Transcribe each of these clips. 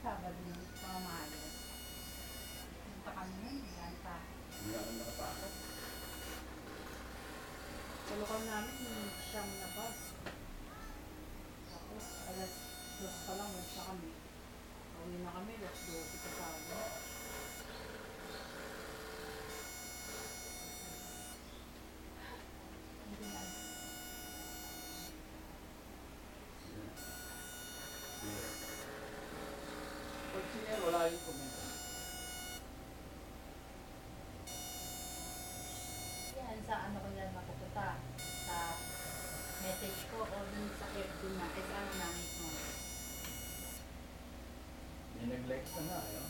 Sabado yung mga mahal. Punta kami nun, yan pa. Hindi namin nakapasok. Sa lokal namin, siyam na bus. Tapos, alas 2 pa lang, wala kami. Uwi na kami, alas 12 pa sabi. Hindi na. Pag siya wala yung komento. Yan, sa ano ko yan mapupunta. Sa message ko o dun sa FB na, sa ano na mismo. Nineglect ka na, yun.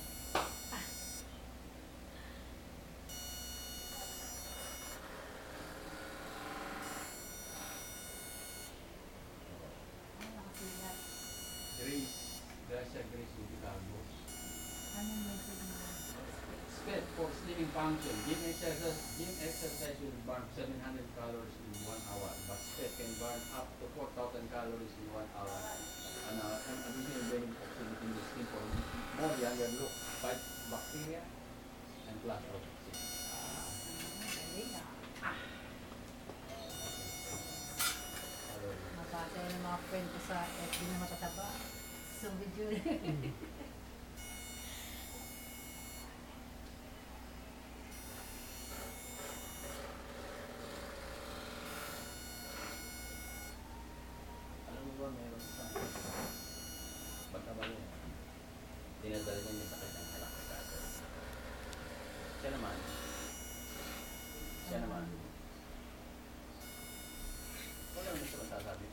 Ano nakasilat? Grace. Gracia Grace Ubicago. Anong message mo? SPET for sleeping function. Gym exercise will burn 700 calories in 1 hour, but SPET can burn up to 4,000 calories in 1 hour. And additional benefit of sleeping the skin for more younger look, fight bacteria, and plus oxygen. Galing ah. Mabasa yung mga friend ko sa FB na matataba. So, video. Alam mo ba, meron sa pagkabalo niya, dinadala niya yung sakit ng halak sa kaso. Siya naman, wala naman siya magsasabi.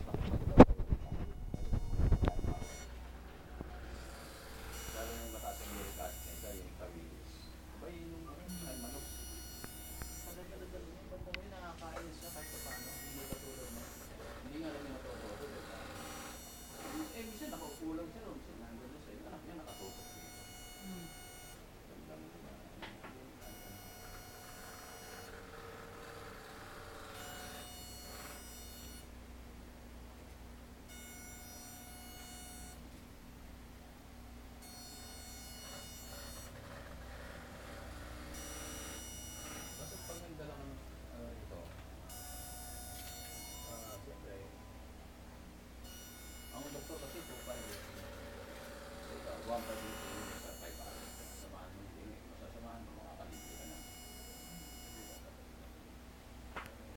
Lalo na yung mataas ang uric acid na isa, yung pawilis. Aba yung ay manok. Pagdadal niya, ba't mo yung nakakain siya kahit pa paano, hindi katulad mo. Hindi nga lang yung natutulog. Minsan nakaukulang siya ron. Nandun na siya, yung anak niya nakatutok dito. Gandang diba? Basta pag nagdala ka ng ito, siyempre, ang doktor kasi 2.5 years. So, 1.5 years.